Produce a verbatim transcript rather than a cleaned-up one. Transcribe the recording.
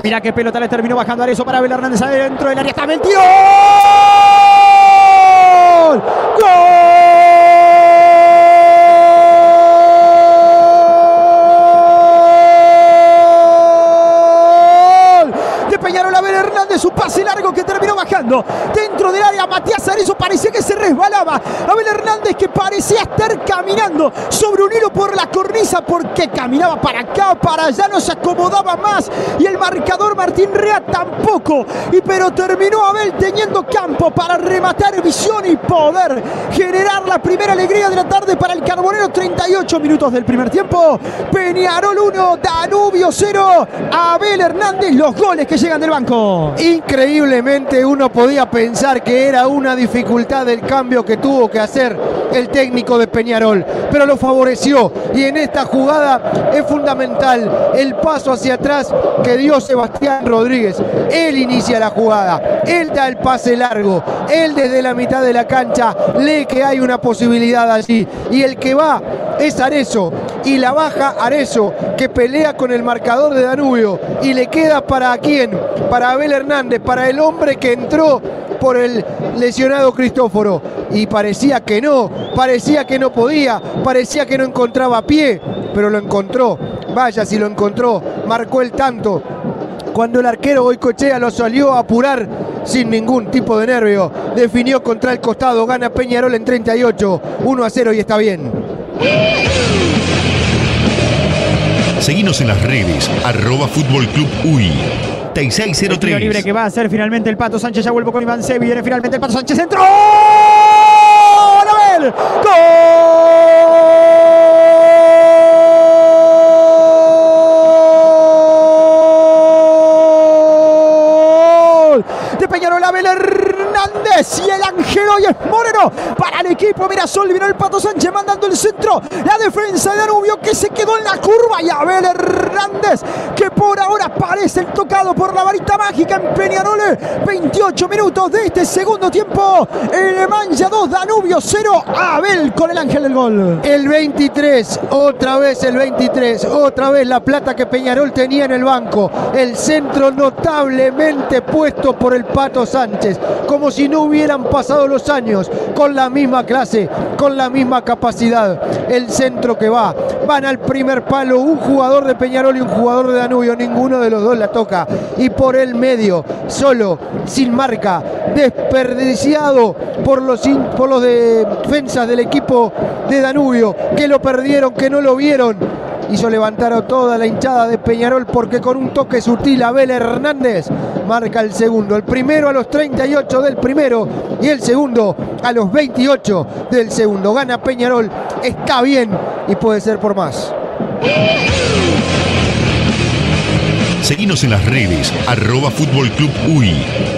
Mira qué pelota le terminó bajando Arezzo para Abel Hernández adentro del área. ¡Está metido! ¡Gol! ¡Gol! Peñarol, Abel Hernández, su pase largo que terminó bajando dentro del área. Matías Arezzo parecía que se resbalaba. Abel Hernández que parecía estar caminando sobre un hilo por la cornisa porque caminaba para acá, para allá, no se acomodaba más. Y el marcador Martín Rea tampoco. Y pero terminó Abel teniendo campo para rematar, visión y poder generar la primera alegría de la tarde para el Carbonero. treinta y ocho minutos del primer tiempo. Peñarol uno, Danubio cero. Abel Hernández, los goles que llegan del banco. Increíblemente uno podía pensar que era una dificultad del cambio que tuvo que hacer el técnico de Peñarol, pero lo favoreció y en esta jugada es fundamental el paso hacia atrás que dio Sebastián Rodríguez. Él inicia la jugada, él da el pase largo, él desde la mitad de la cancha lee que hay una posibilidad allí y el que va es Arezzo y la baja Arezzo que pelea con el marcador de Danubio y le queda para quién, para Abel Hernández, para el hombre que entró por el lesionado Cristóforo y parecía que no, parecía que no podía, parecía que no encontraba pie, pero lo encontró, vaya si lo encontró, marcó el tanto cuando el arquero Goicoechea lo salió a apurar sin ningún tipo de nervio, definió contra el costado, gana Peñarol en treinta y ocho, uno a cero y está bien. Seguinos en las redes, arroba Fútbol Club U I. treinta y seis cero tres. El tiro libre que va a hacer finalmente el Pato Sánchez. Ya vuelvo con Iván Sevi. Viene finalmente el Pato Sánchez. ¡Entró! ¡Abel! ¡Gol! De Peñarol, Abel Hernández y el ángel hoy es Moreno para el equipo Mirasol. Vino el Pato Sánchez mandando el centro. La defensa de Danubio que se quedó en la curva y Abel Hernández que por ahora parece el tocado por la varita mágica en Peñarol. veintiocho minutos de este segundo tiempo. El Mancha dos, Danubio cero. Abel con el ángel del gol. El veintitrés, otra vez el veintitrés, otra vez la plata que Peñarol tenía en el banco. El centro notablemente puesto por el Pato Sánchez, como si no hubieran pasado los años, con la misma clase, con la misma capacidad. El centro que va, van al primer palo, un jugador de Peñarol y un jugador de Danubio, ninguno de los dos la toca. Y por el medio, solo, sin marca, desperdiciado por los, por los defensas del equipo de Danubio, que lo perdieron, que no lo vieron. Hizo levantar a toda la hinchada de Peñarol porque con un toque sutil Abel Hernández marca el segundo. El primero a los treinta y ocho del primero y el segundo a los veintiocho del segundo. Gana Peñarol, está bien y puede ser por más. Seguinos en las redes, arroba Fútbol Club U I.